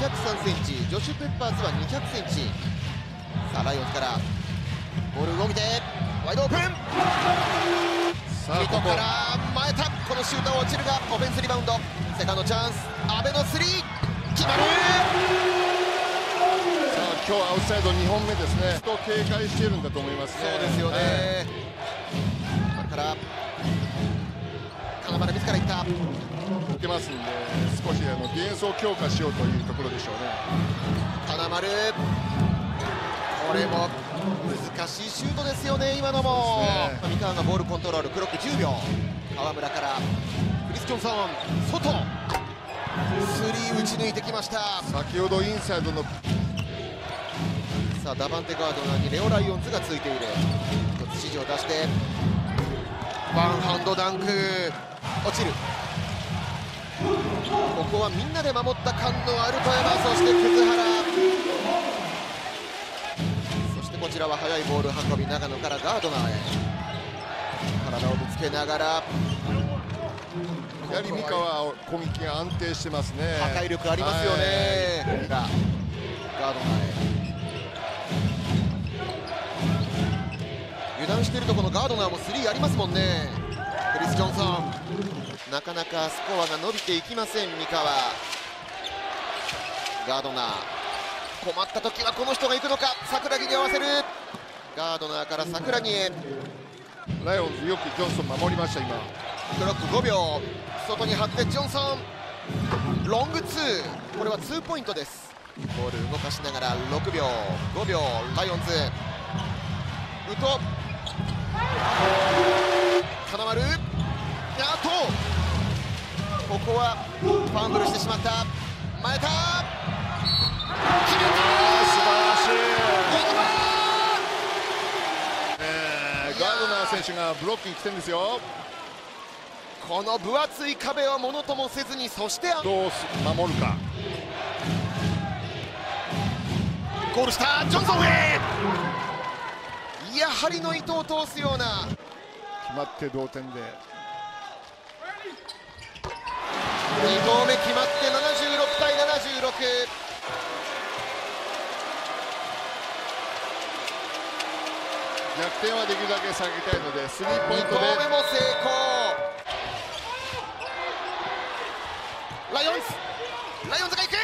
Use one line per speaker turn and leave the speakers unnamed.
203センチ、ジョシュ・ペッパーズは200センチ。さあライオンズからボール動いてワイドオープン、
さあ
ミトから前田、このシュートは落ちるがオフェンスリバウンド、セカンドチャンス、阿部のスリー決まる。
さあ今日アウトサイド2本目ですね。と警戒しているんだと思いますね。
そうですよね、それから金丸自らいった、
打ってますんで、少しディフェンスを強化しようというところでしょうね。
金丸、これも難しいシュートですよね、今のも。三河がボールコントロール、クロック10秒、河村からクリス・ジョンソン、外、スリー打ち抜いてきました。
先ほどインサイドの
さあダバンテガードナーにレオ・ライオンズがついている。一つ指示を出してワンハンドダンク、落ちる。ここはみんなで守った感のある富山、そして葛原、そしてこちらは速いボール運び、長野からガードナーへ体をぶつけながら、
やはり三河は攻撃が安定してますね。
破壊力ありますよね。がガードナーへ油断していると、このガードナーもスリーありますもんね。クリス・ジョンソン、なかなかスコアが伸びていきません三河。ガードナー、困った時はこの人が行くのか、桜木に合わせる。ガードナーから桜木へ、
ライオンズよくジョンソン守りました。今
クロック5秒、外に張ってジョンソン、ロングツー、これは2ポイントです。ボール動かしながら6秒5秒、ライオンズウト、金丸、ここはファンブルしてしまった。前田、決めた、
素晴らしい。
いい
ガードナー選手がブロックに来てるんですよ。
この分厚い壁はものともせずに、そして
どう守るか。
ゴールしたジョンソンへ、やはりの糸を通すような、
決まって同点で
2投目決まって76対76。
逆転はできるだけ下げたいので、スリーポイン
2
トで
投目も成功。ライオンズが行く、